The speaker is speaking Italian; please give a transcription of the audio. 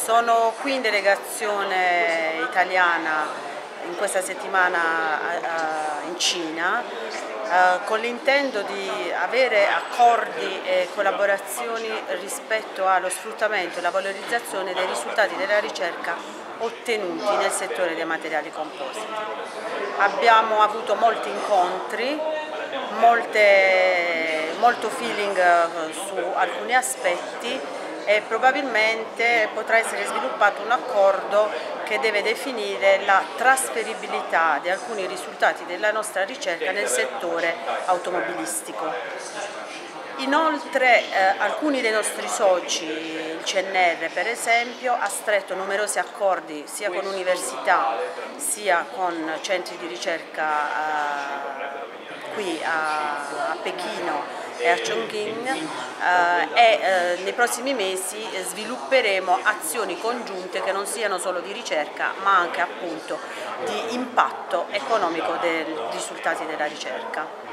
Sono qui in delegazione italiana in questa settimana in Cina con l'intento di avere accordi e collaborazioni rispetto allo sfruttamento e la valorizzazione dei risultati della ricerca ottenuti nel settore dei materiali compositi. Abbiamo avuto molti incontri, molto feeling su alcuni aspetti e probabilmente potrà essere sviluppato un accordo che deve definire la trasferibilità di alcuni risultati della nostra ricerca nel settore automobilistico. Inoltre alcuni dei nostri soci, il CNR per esempio, ha stretto numerosi accordi sia con università sia con centri di ricerca qui a Pechino e a Chongqing nei prossimi mesi svilupperemo azioni congiunte che non siano solo di ricerca ma anche appunto di impatto economico dei risultati della ricerca.